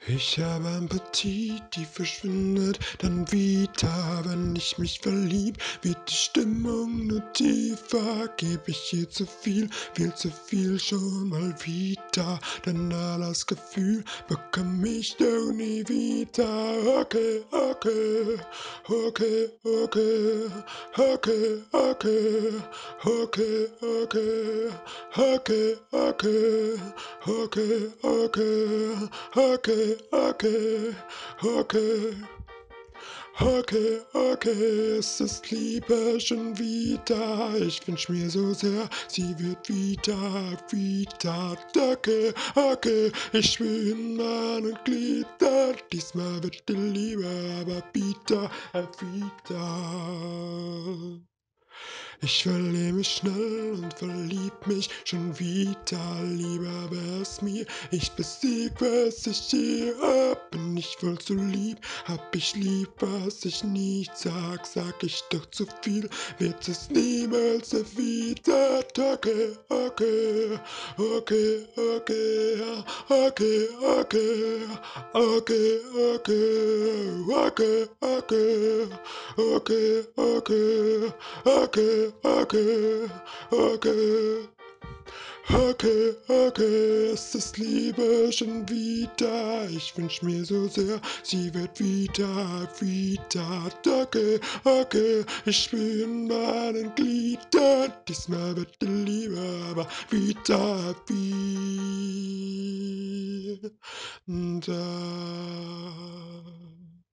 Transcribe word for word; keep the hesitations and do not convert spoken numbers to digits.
Ich habe Empathie, die verschwindet dann wieder, wenn ich mich verlieb, wird die Stimmung nur tiefer, geb ich hier zu viel, viel zu viel schon mal wieder, denn alles Gefühl bekomm ich doch nie wieder. Okay, okay, okay, okay, okay, okay, okay, okay, okay, okay, okay, okay, okay, okay, okay, okay, okay, es ist Liebe schon wieder. Ich wünsch mir so sehr, sie wird wieder, wieder. Okay, okay, ich spür in meinen Gliedern. Diesmal wird die Liebe aber wieder, wieder. Ich verlieb mich schnell und verlieb mich schon wieder. Lieber wär's mir, ich besieg, was ich hier hab. Bin ich voll zu lieb, hab ich lieb, was ich nicht sag. Sag ich doch zu viel, wird es niemals erwidert. Okay, okay, okay, okay, okay, okay, okay, okay, okay, okay, okay, okay, okay, okay, okay, okay, okay, es ist Liebe schon wieder. Ich wünsch mir so sehr, sie wird wieder, wieder. Okay, okay, ich spür in meinen Gliedern. Diesmal wird die Liebe aber wieder, wieder.